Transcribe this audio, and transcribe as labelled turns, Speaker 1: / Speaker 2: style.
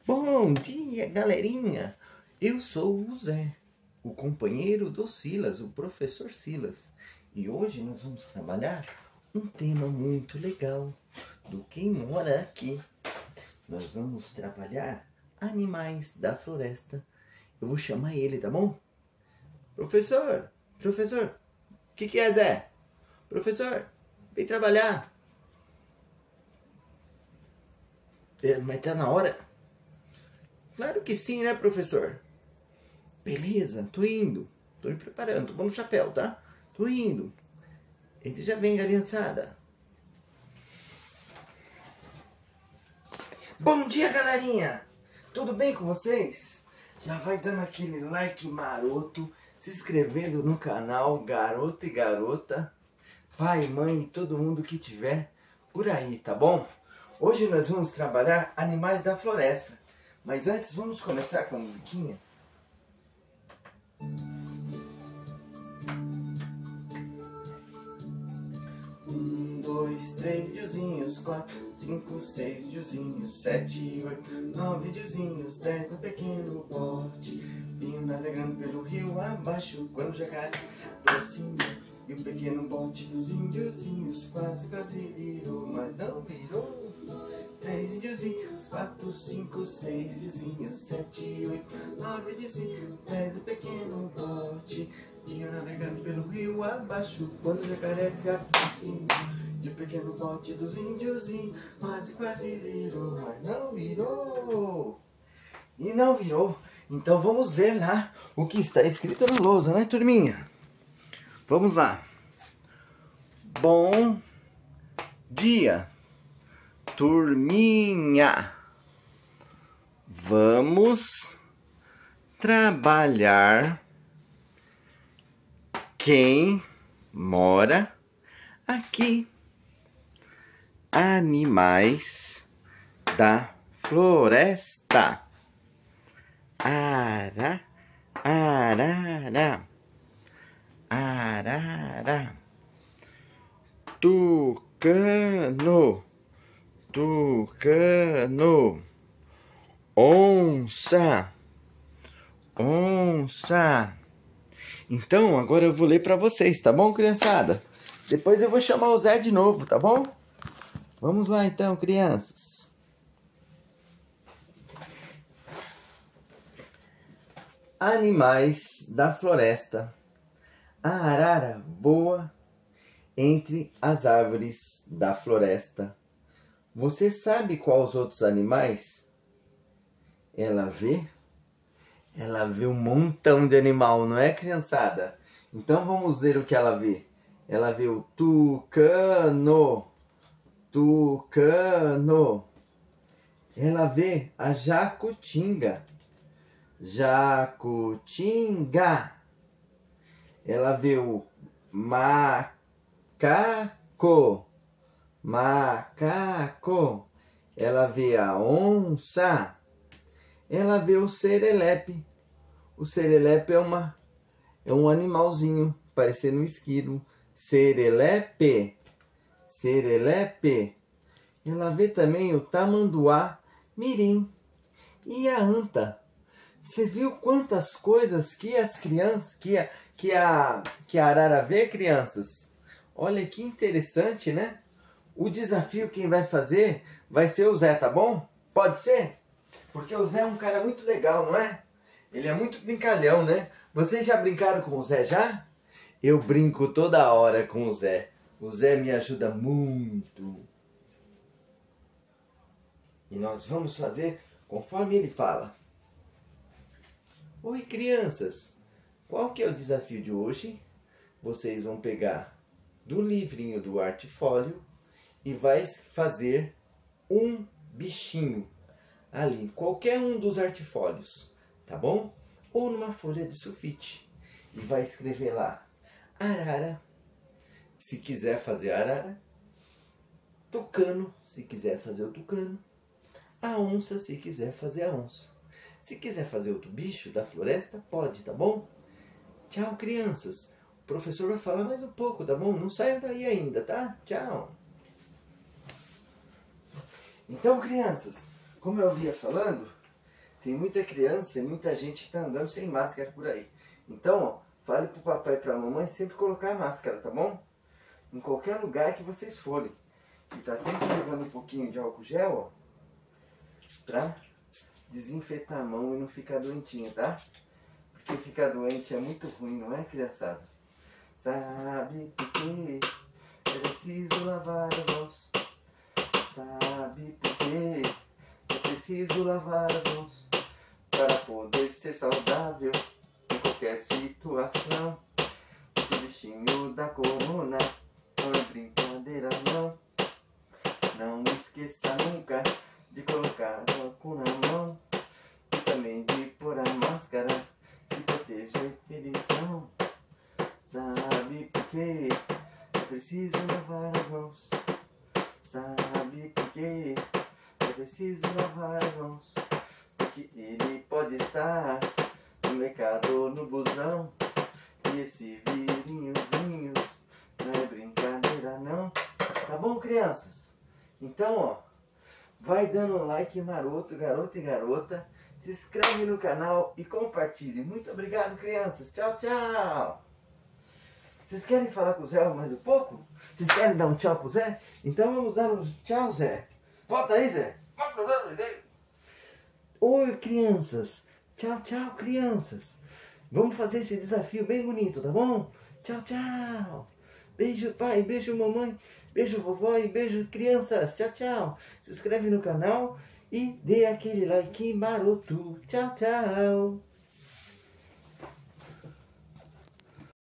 Speaker 1: Bom dia, galerinha! Eu sou o Zé, o companheiro do Silas, o professor Silas. E hoje nós vamos trabalhar um tema muito legal do Quem Mora Aqui. Nós vamos trabalhar animais da floresta. Eu vou chamar ele, tá bom? Professor, o que é, Zé? Professor, vem trabalhar. Mas tá na hora? Claro que sim, né, professor? Beleza, tô indo. Tô me preparando, tô pondo o chapéu, tá? Tô indo. Ele já vem, galerinçada. Bom dia, galerinha! Tudo bem com vocês? Já vai dando aquele like maroto, se inscrevendo no canal Garoto e Garota, pai, mãe e todo mundo que tiver por aí, tá bom? Hoje nós vamos trabalhar animais da floresta. Mas antes vamos começar com a musiquinha. 1, 2, 3 videozinhos, 4, 5, 6 videozinhos, 7, 8, 9 videozinhos, 10 no pequeno bote. Vinho navegando pelo rio abaixo, quando o jacaré se aproximou. E o pequeno bote dos índiozinhos quase virou, mas não virou. 3 videozinhos, 4, 5, 6 videozinhos, 7, 8, 9 videozinhos, 10 do pequeno bote. Vinha navegando pelo rio abaixo, quando o jacaré se aproximou. E o pequeno bote dos índiozinhos quase virou, mas não virou. E não virou. Então vamos ver lá o que está escrito na lousa, né, turminha? Vamos lá. Bom dia, turminha. Vamos trabalhar. Quem mora aqui? Animais da floresta. Arara, arara, arara. Tucano, tucano. Onça, onça. Então, agora eu vou ler para vocês, tá bom, criançada? Depois eu vou chamar o Zé de novo, tá bom? Vamos lá então, crianças. Animais da floresta. A arara voa entre as árvores da floresta. Você sabe quais os outros animais ela vê? Ela vê um montão de animal, não é, criançada? Então vamos ver o que ela vê. Ela vê o tucano. Tucano. Ela vê a jacutinga. Jacutinga. Ela vê o macaco. Macaco. Ela vê a onça. Ela vê o serelepe. O serelepe é um animalzinho, parecendo um esquilo. Serelepe. Serelepe. Ela vê também o tamanduá mirim e a anta. Você viu quantas coisas que as crianças, que a arara vê, crianças? Olha que interessante, né? O desafio quem vai fazer vai ser o Zé, tá bom? Pode ser? Porque o Zé é um cara muito legal, não é? Ele é muito brincalhão, né? Vocês já brincaram com o Zé já? Eu brinco toda hora com o Zé. O Zé me ajuda muito. E nós vamos fazer conforme ele fala. Oi, crianças! Qual que é o desafio de hoje? Vocês vão pegar do livrinho do Artfólio e vai fazer um bichinho ali, qualquer um dos artifólios, tá bom? Ou numa folha de sulfite. E vai escrever lá, arara, se quiser fazer arara. Tucano, se quiser fazer o tucano. A onça, se quiser fazer a onça. Se quiser fazer outro bicho da floresta, pode, tá bom? Tchau, crianças. O professor vai falar mais um pouco, tá bom? Não saiam daí ainda, tá? Tchau. Então, crianças, como eu vinha falando, tem muita criança e muita gente que tá andando sem máscara por aí. Então, ó, fale pro papai e pra mamãe sempre colocar a máscara, tá bom? Em qualquer lugar que vocês forem. E tá sempre levando um pouquinho de álcool gel, ó, pra desinfetar a mão e não ficar doentinho, tá? Porque ficar doente é muito ruim, não é, criançada? Sabe por quê? É preciso lavar as mãos. Sabe por quê? É preciso lavar as mãos para poder ser saudável em qualquer situação. O bichinho da corona não é brincadeira, não. Não esqueça nunca de colocar álcool na mão e também de pôr a máscara, se proteger ele não. Sabe por quê? É preciso lavar as mãos. Sabe por quê? É preciso lavar as mãos. Porque ele pode estar no mercado, no busão. E esse virinhozinhos não é brincadeira, não. Tá bom, crianças? Então, ó, vai dando um like maroto, garoto e garota. Se inscreve no canal e compartilhe. Muito obrigado, crianças. Tchau, tchau. Vocês querem falar com o Zé mais um pouco? Vocês querem dar um tchau pro Zé? Então vamos dar um tchau, Zé. Volta aí, Zé. Oi, crianças. Tchau, tchau, crianças. Vamos fazer esse desafio bem bonito, tá bom? Tchau, tchau. Beijo, pai. Beijo, mamãe. Beijo, vovó e beijo, crianças. Tchau, tchau. Se inscreve no canal e dê aquele like maroto. Tchau, tchau.